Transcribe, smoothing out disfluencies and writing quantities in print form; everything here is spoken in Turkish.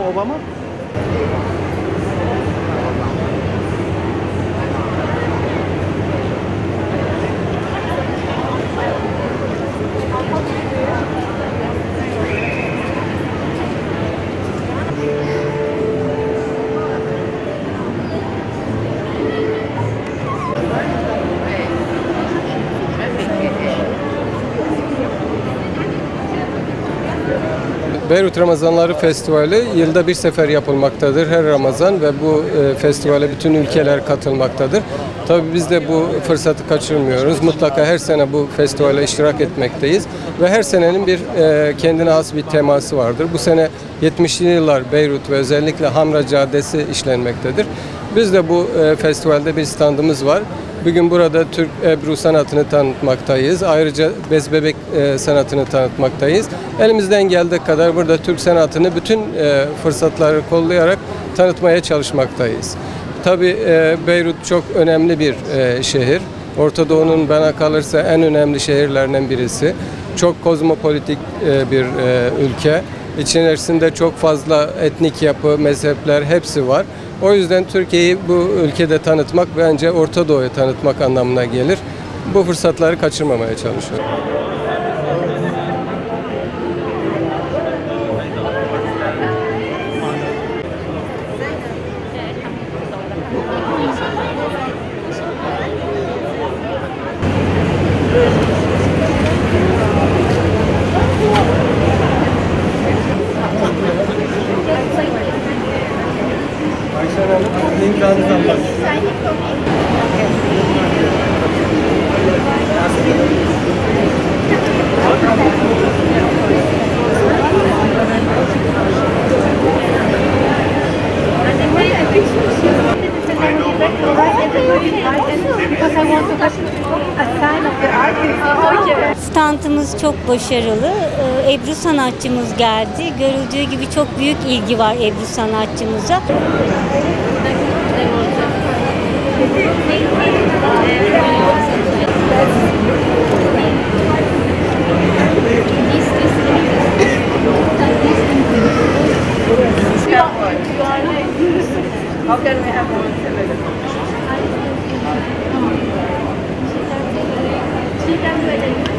Obama? Beyrut Ramazanları Festivali yılda bir sefer yapılmaktadır her Ramazan ve bu festivale bütün ülkeler katılmaktadır. Tabii biz de bu fırsatı kaçırmıyoruz. Mutlaka her sene bu festivale iştirak etmekteyiz ve her senenin bir kendine has bir teması vardır. Bu sene 70'li yıllar Beyrut ve özellikle Hamra Caddesi işlenmektedir. Biz de bu festivalde bir standımız var. Bugün burada Türk Ebru sanatını tanıtmaktayız. Ayrıca bez bebek sanatını tanıtmaktayız. Elimizden geldiği kadar burada Türk sanatını bütün fırsatları kollayarak tanıtmaya çalışmaktayız. Tabii Beyrut çok önemli bir şehir. Orta Doğu'nun bana kalırsa en önemli şehirlerinden birisi. Çok kozmopolitik bir ülke. İçerisinde çok fazla etnik yapı, mezhepler hepsi var. O yüzden Türkiye'yi bu ülkede tanıtmak bence Orta Doğu'ya tanıtmak anlamına gelir. Bu fırsatları kaçırmamaya çalışıyorum. Standımız çok başarılı. Ebru sanatçımız geldi. Görüldüğü gibi çok büyük ilgi var Ebru sanatçımıza. How can we have more?